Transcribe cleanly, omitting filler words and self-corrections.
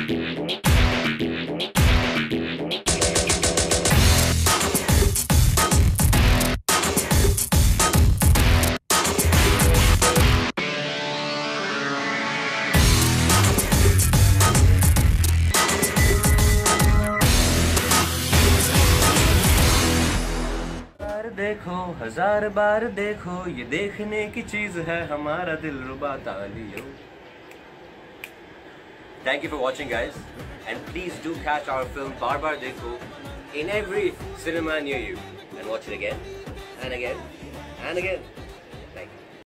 देखो हजार बार देखो, ये देखने की चीज है हमारा दिल रुबा तालियो। Thank you for watching, guys, and please do catch our film Bar Bar Dekho in every cinema near you and watch it again and again and again.